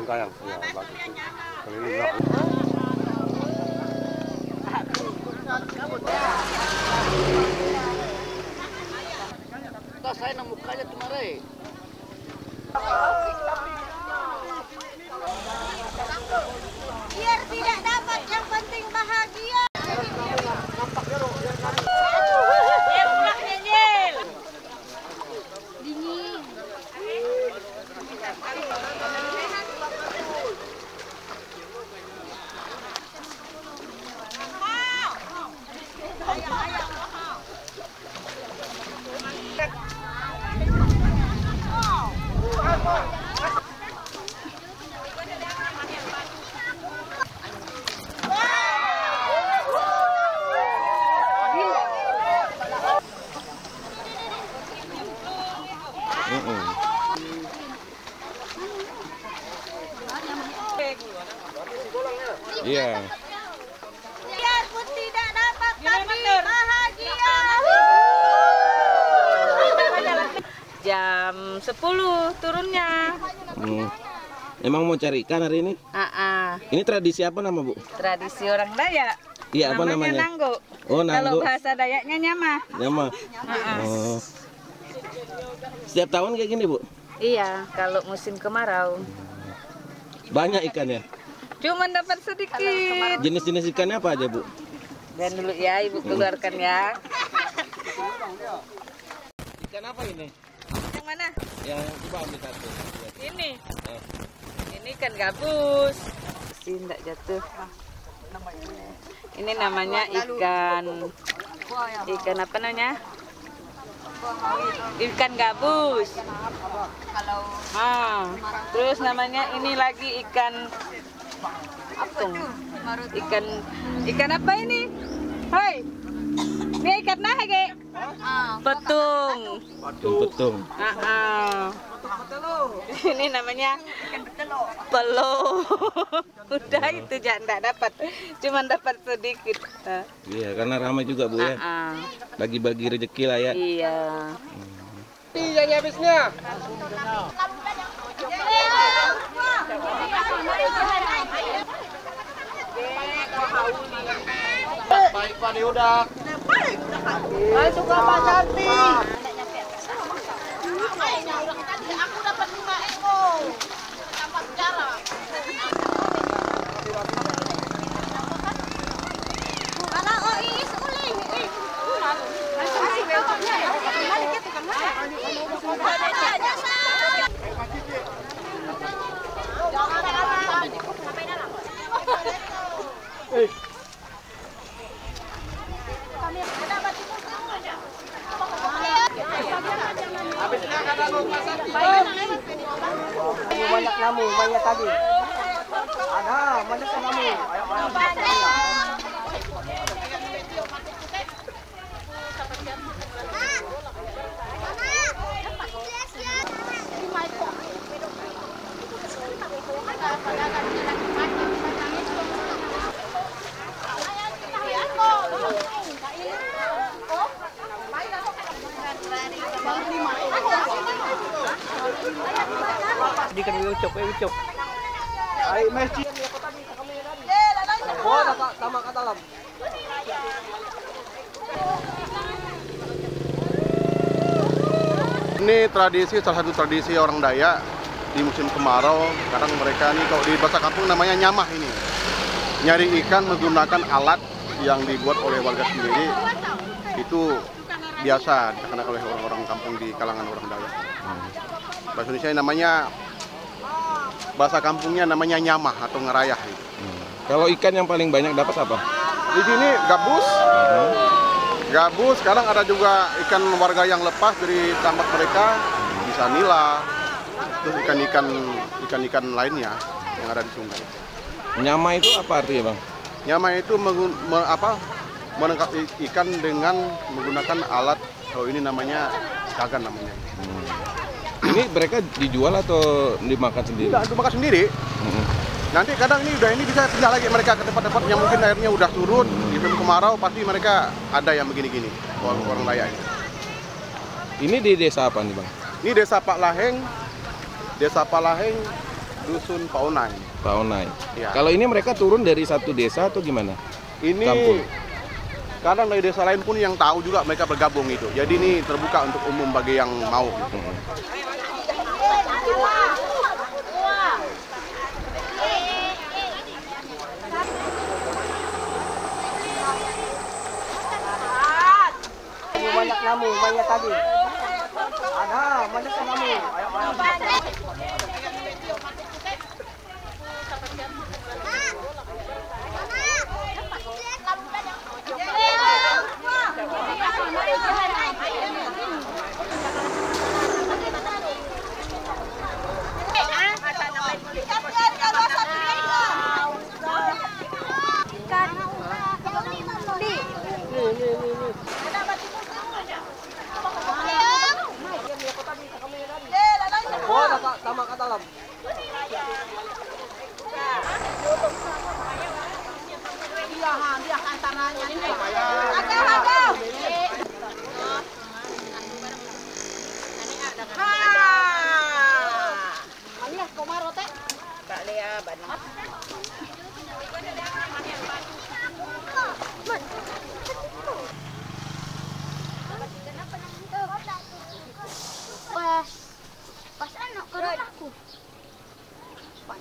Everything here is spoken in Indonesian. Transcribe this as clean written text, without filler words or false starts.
Rangkaian, ya bagus. Keliling saya nemu kaya kemarin. Biar tidak dapat, yang penting bahagia. Dingin. Iya. Biarpun tidak dapat, tapi bahagia. Jam 10 turunnya. Emang mau cari ikan hari ini? Ini tradisi apa nama Bu? Tradisi orang Dayak. Iya, apa namanya? Nanggo. Oh, Kalau nanggo. bahasa Dayaknya nyamah. Nyamah. Oh. Setiap tahun kayak gini Bu? Iya, kalau musim kemarau. Banyak ikannya? Cuman dapat sedikit. Jenis-jenis ikannya apa aja Bu? Dan dulu ya, Ibu keluarkan ya. Ikan apa ini? Yang mana? Yang coba ambil satu. Ini. Ini ikan gabus. Tidak jatuh. Ini namanya ikan apa namanya? Ikan gabus. Terus namanya ini lagi ikan apung. Ikan apa ini? Hoi. Ini ikan naha ge? Petung. Petung. Ini namanya pelo. Udah itu jangan dapat. Cuman dapat sedikit. Iya, karena ramai juga Bu ya. Bagi-bagi rezeki lah ya. Iya. yang habisnya. Baik Pak Diudak. Baik suka Pak Santi. Aku dapat 5 ekor. Tambah sejarah. Kalau Ois uling. Banyak namu, banyak tadi. Ada, banyak namu. Di kan ucok. Ay, masjid. Oh, tama ka dalam. Ini tradisi, salah satu tradisi orang Dayak di musim kemarau. Kadang mereka ini kalau di bahasa kampung namanya nyamah ini. Nyari ikan menggunakan alat yang dibuat oleh warga sendiri. Itu biasa digunakan oleh orang-orang kampung di kalangan orang Dayak. Bahasa Indonesia namanya, bahasa kampungnya namanya nyamah atau ngerayah. Kalau ikan yang paling banyak dapat apa? Di sini gabus. Gabus, sekarang ada juga ikan warga yang lepas dari tambak mereka, bisa nila, terus ikan-ikan lainnya yang ada di sungai. Nyama itu apa artinya Bang? Nyama itu menangkap ikan dengan menggunakan alat, ini namanya gagan namanya. Ini mereka dijual atau dimakan sendiri? Tidak, dimakan sendiri. Nanti kadang ini bisa pindah lagi mereka ke tempat-tempat yang mungkin airnya udah turun, di musim kemarau pasti mereka ada yang begini-gini, orang Dayak ini. Ini di desa apa nih Bang? Ini desa Pak Laheng. Desa Pak Laheng dusun Paonai. Paonai. Ya. Kalau ini mereka turun dari satu desa atau gimana? Ini Campur. kadang dari desa lain pun yang tahu juga mereka bergabung itu. Jadi ini terbuka untuk umum bagi yang mau. Banyak namu, banyak tadi. Ada, banyak namu. Ayo, ayo.